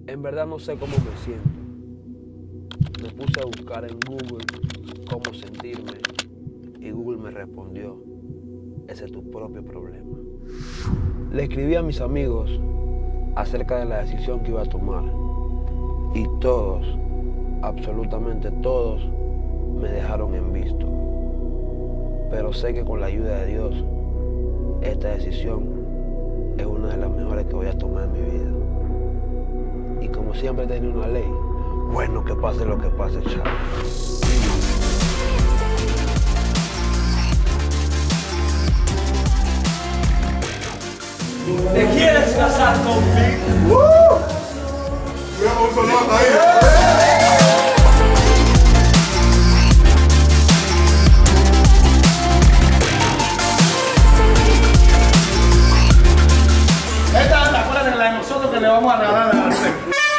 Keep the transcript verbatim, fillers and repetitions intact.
En verdad no sé cómo me siento. Me puse a buscar en Google cómo sentirme y Google me respondió: ese es tu propio problema. Le escribí a mis amigos acerca de la decisión que iba a tomar y todos, absolutamente todos, me dejaron en visto. Pero sé que con la ayuda de Dios, esta decisión es una de las mejores que voy a tomar en mi vida. Y como siempre tenía una ley, bueno, que pase lo que pase, chao. ¿Te quieres casar conmigo? ¡Uh! Cuidado, un solo ahí. Esta anda, acuérdate de la de nosotros que le vamos a regalar a la